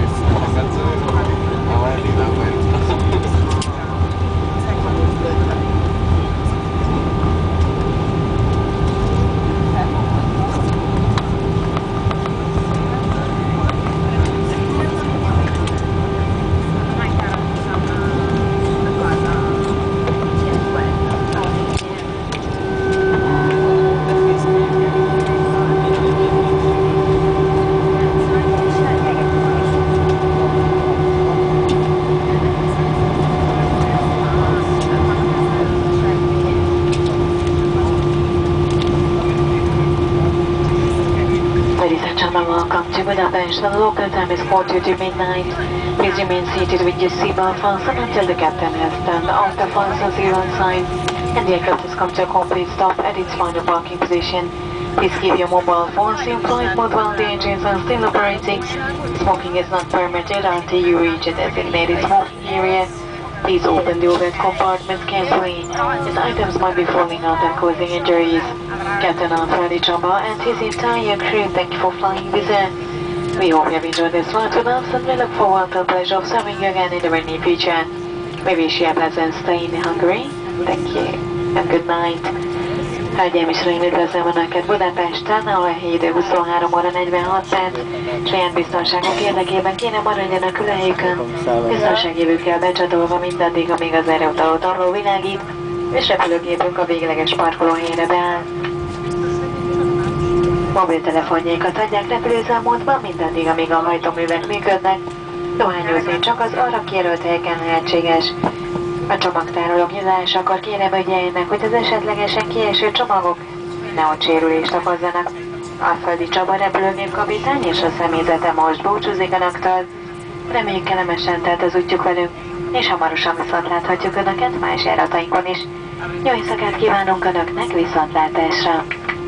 Welcome to Budapest. The local time is 40 to midnight. Please remain seated with your seatbelt fastened until the captain has turned off the fasten zero sign and the aircraft has come to a complete stop at its final parking position. Please keep your mobile phones in flight mode while the engines are still operating. Smoking is not permitted until you reach a designated smoking area. Please open the overhead compartments carefully, as items might be falling out and causing injuries. Captain Alfredi Csaba and his entire crew thank you for flying with us. We hope you have enjoyed this flight with us and we look forward to the pleasure of serving you again in the very near future. We wish you a pleasant stay in Hungary. Thank you and good night. Hölgyeim és uraim, üdvözlöm Önöket Budapesten, ahol a idő 23 óra 46 perc. Saját biztonságok érdekében kéne maradjanak ülőhelyükön, biztonságjövőkkel becsatolva mindaddig, amíg az erőutalót arról világít, és repülőgépünk a végleges parkolóhelyre beáll. Mobiltelefonjaikat hagyják repülőzámódban mindaddig, amíg a hajtóművek működnek. Dohányozni csak az arra kijelölt helyeken lehetséges. A csomagtárolók nyitásakor kérem ügyeljenek, hogy az esetlegesen kieső csomagok nehogy sérülést okozzanak. Alföldi Csaba repülőgép kapitány és a személyzete most búcsúzik Önöktől. Reméljük kellemesen telt az útjuk velünk, és hamarosan viszont láthatjuk Önöket más járatainkon is. Jó éjszakát kívánunk Önöknek, viszontlátásra!